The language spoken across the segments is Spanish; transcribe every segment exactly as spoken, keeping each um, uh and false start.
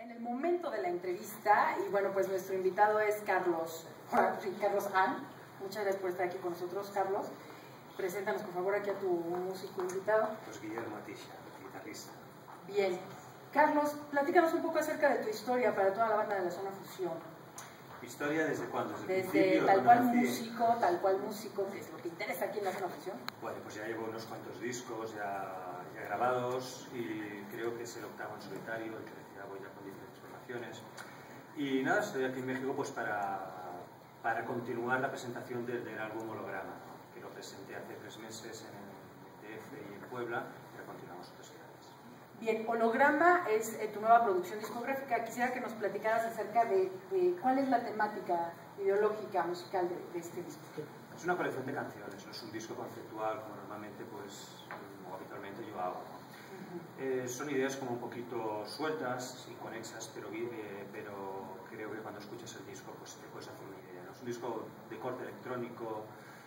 en el momento de la entrevista, y bueno, pues nuestro invitado es Carlos, Carlos Han. Muchas gracias por estar aquí con nosotros, Carlos. Preséntanos, por favor, aquí a tu músico invitado. Pues Guillermo Atisha, guitarrista. Bien. Carlos, platícanos un poco acerca de tu historia para toda la banda de la Zona Fusión. ¿Historia desde cuándo? ¿Desde, desde tal cual músico, tal cual músico, que es lo que interesa aquí en la Zona Fusión? Bueno, pues ya llevo unos cuantos discos ya, ya grabados y creo que es el octavo en solitario, el que ya voy ya con diferentes formaciones. Y nada, estoy aquí en México pues para, para continuar la presentación del, del álbum Holograma, ¿no? Que lo presenté hace tres meses en el D F y en Puebla, y ahora continuamos otras ciudades. Bien, Holograma es eh, tu nueva producción discográfica. Quisiera que nos platicaras acerca de, de cuál es la temática ideológica musical de, de este disco. Es una colección de canciones, no es un disco conceptual como normalmente, pues, o habitualmente yo hago, ¿no? Uh-huh. eh, son ideas como un poquito sueltas, inconexas, pero, eh, pero creo que cuando escuchas el disco pues te puedes hacer una idea, ¿no? Es un disco de corte electrónico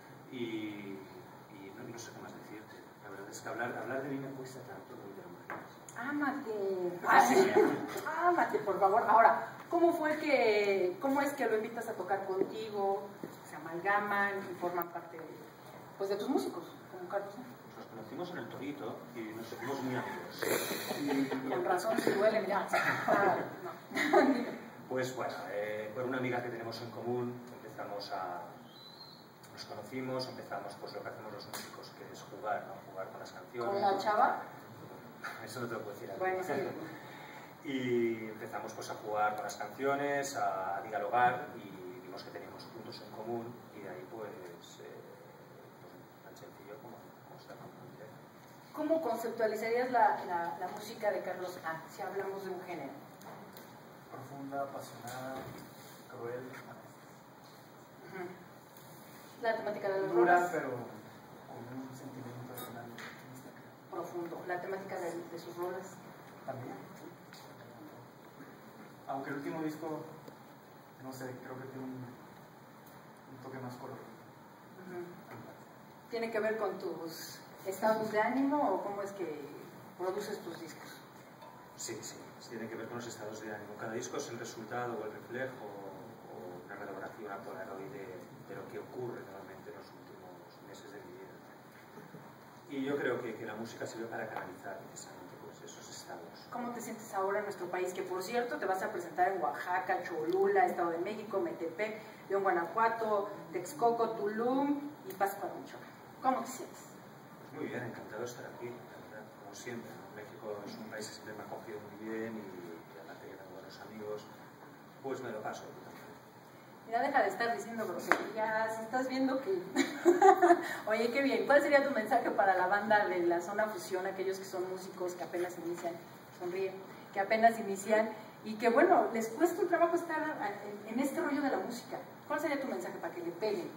y, y no, no sé qué más decirte. La verdad es que hablar, hablar de mí me cuesta tanto, no te lo imaginas. Ámate, ah, ámate, por favor. Ahora, ¿cómo fue que, cómo es que lo invitas a tocar contigo? Se amalgaman y forman parte de, pues, de tus músicos, como Carlos. Nos conocimos en el Torito y nos hicimos muy amigos. Y, con razón se duele, mira. Ah, no. Pues bueno, eh, por una amiga que tenemos en común, empezamos a... Nos conocimos, empezamos pues lo que hacemos los músicos, que es jugar, ¿no? Jugar con las canciones. ¿Con la chava? Eso no te lo puedo decir. Bueno, sí. Y empezamos pues a jugar con las canciones, a dialogar y vimos que teníamos puntos en común y de ahí pues, eh, pues tan sencillo como, como estar con un directo. ¿Cómo conceptualizarías la, la, la música de Carlos Han, si hablamos de un género? Profunda, apasionada, cruel. Uh-huh. La temática de los dura, rolas. pero con un sentimiento personal profundo. La temática de, de sus rolas. También. Aunque el último disco, no sé, creo que tiene un, un toque más colorido. Uh-huh. ¿Tiene que ver con tus estados de ánimo o cómo es que produces tus discos? Sí, sí, tiene que ver con los estados de ánimo. Cada disco es el resultado o el reflejo o una radiografía, una polaroid de, de lo que ocurre normalmente en los últimos meses de mi vida. Y yo creo que, que la música sirve para canalizar precisamente pues, esos estados. ¿Cómo te sientes ahora en nuestro país? Que por cierto te vas a presentar en Oaxaca, Cholula, Estado de México, Metepec, León, Guanajuato, Texcoco, Tulum y Pátzcuaro, Michoacán. ¿Cómo te sientes? Pues muy bien, encantado de estar aquí, la verdad, como siempre, ¿no? México es un país que siempre me ha acogido muy bien y, y aparte que tengo buenos amigos, pues me lo paso. Mira, deja de estar diciendo groserías, estás viendo que... Oye, qué bien. ¿Cuál sería tu mensaje para la banda de la Zona Fusión, aquellos que son músicos que apenas inician, sonríen, que apenas inician y que, bueno, les cuesta un trabajo estar en, en este rollo de la música? ¿Cuál sería tu mensaje para que le peguen?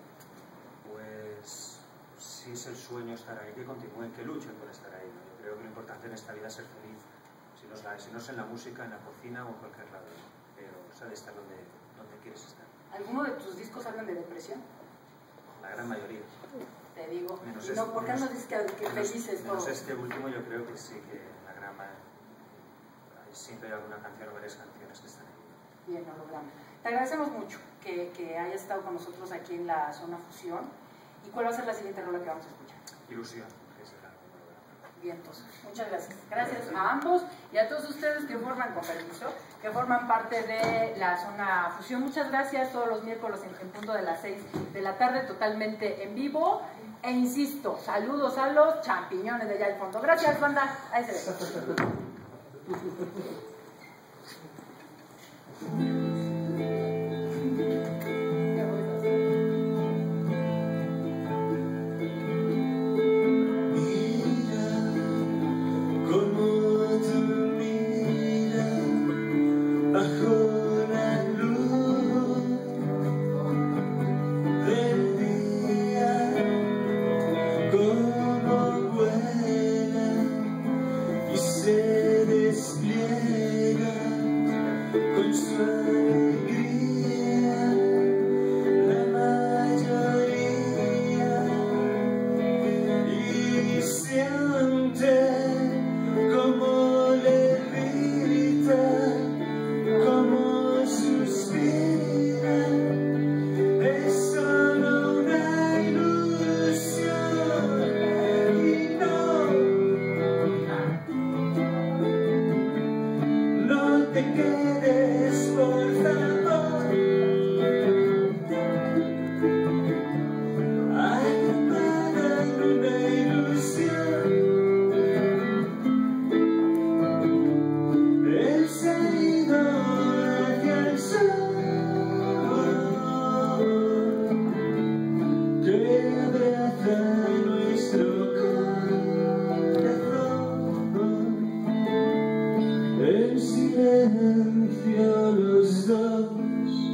Pues, si es el sueño estar ahí, que continúen, que luchen por estar ahí, ¿no? Yo creo que lo importante en esta vida es ser feliz. Si no, es, si no es en la música, en la cocina o en cualquier lado, ¿no? Pero sabes estar donde, donde quieres estar. ¿Alguno de tus discos hablan de depresión? La gran mayoría. Te digo. Menos no, este, ¿por qué no dices que, que menos, felices menos todos? este último yo creo que sí, que la gran mayoría. Siempre hay alguna canción o varias canciones que están ahí. Bien, Holograma. Te agradecemos mucho que, que hayas estado con nosotros aquí en la Zona Fusión. ¿Y cuál va a ser la siguiente rola que vamos a escuchar? Ilusión, que es el álbum. Bien, entonces, muchas gracias. Gracias a ambos y a todos ustedes que forman, con permiso, que forman parte de la Zona Fusión. Muchas gracias, todos los miércoles en, en punto de las seis de la tarde, totalmente en vivo. E insisto, saludos a los champiñones de allá al fondo. Gracias, banda. Ahí se ve. te quedes, por favor, atrapada en una ilusión. Él se ha ido hacia el sol, que abraza nuestro corazón. En silencio los dos